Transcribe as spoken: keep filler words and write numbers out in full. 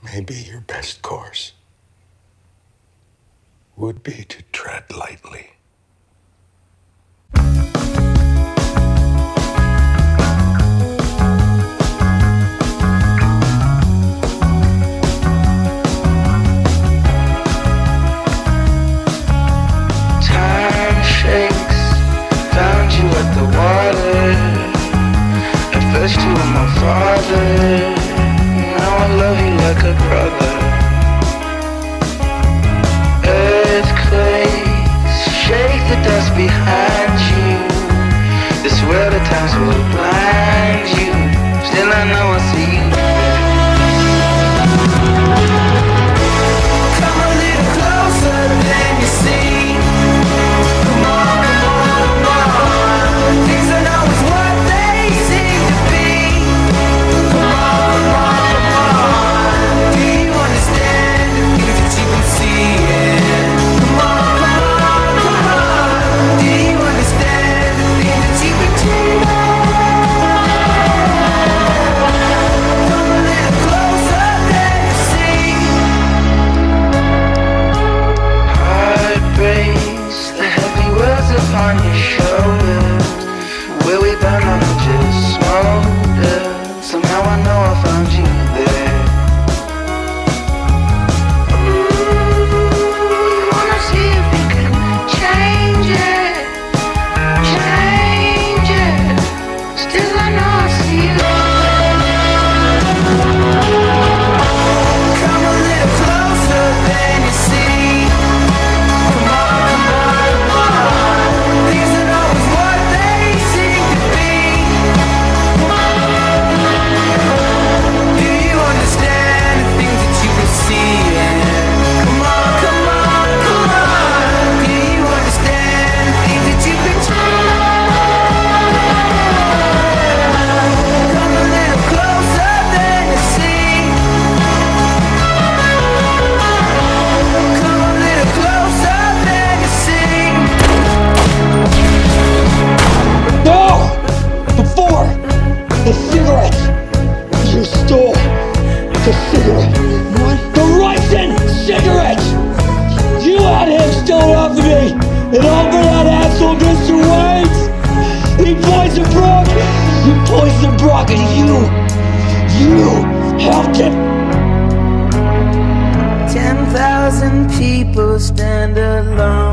Maybe your best course would be to tread lightly. Time shakes, found you at the water. At first you were my father, now I love you like a brother. Earthquakes, shake the dust behind you. This world at times will blind you. Still I know I see you there. Come a little closer than you see. Come on, come on, come on. Things are not always what they seem to be. Come on, come on, come on. Do you understand the things that you can see? Come on, come on, come on. Do you understand the things that you can do? Come a little closer than you see. Heart breaks, the heavy words upon your shoulders. Where we burn on and just smolder. Somehow I know I found you there. Ooh, wanna see if we can change it, change it. Still I know I see you there. Come a little closer than you see. Come on, come on, come on. These are always what they seem to be. Do you understand the things that you can see? Come on, come on, come on. Do you understand the things that you can do? Come a little closer than you see. Come a little closer than you see. No! Before the cigarette, you stole the cigarette. What? The Ryzen cigarette! You had him stolen off of me, and all for that asshole Mister Wayne! He poisoned Brock! You poisoned Brock, and you, you helped him! Ten thousand people stand alone.